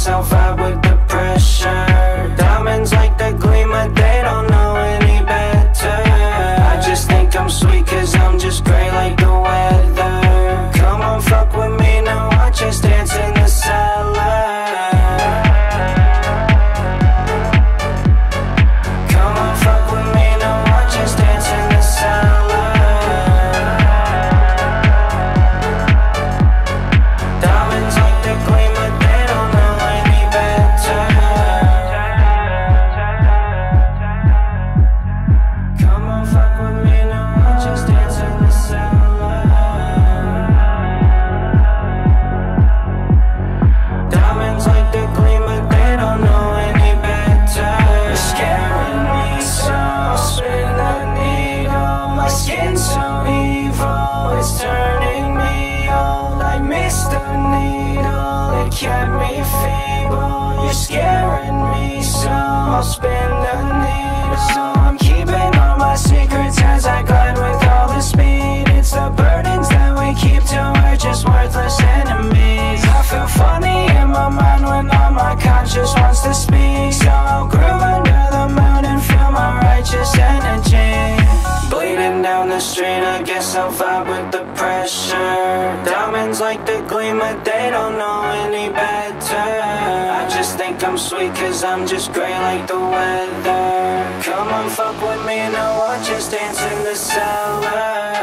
guess I'll vibe with the pressure. Diamonds like the gleam, but they don't know any better. I just think I'm sweet cause I'm just gray like the weather. Come on, fuck with me now, watch us dance in the cellar. Come on, fuck with me now, watch us dance in the cellar. Diamonds like the gleam, but they don't know any better. Come on, fuck with me now, watch us dance in the cellar. Diamonds like the gleam, but they don't know any better. You're scaring me so, I'll spin the needle. My skin's so evil, it's turning me old. I missed the needle, it kept me feeble. You're scaring me so, I'll spin the needle. So I'm keeping all my secrets as I glide with all the speed. It's the burdens that we keep till we're just worthless enemies. I feel funny in my mind when all my conscience wants to speak. So I'll groove under the moon and feel my righteous energy. Bleeding down the street, I guess I'll vibe with the pressure. Diamonds like the gleam, but they don't know any better. I just think I'm sweet cause I'm just gray like the weather. Come on, fuck with me now, watch us dance in the cellar.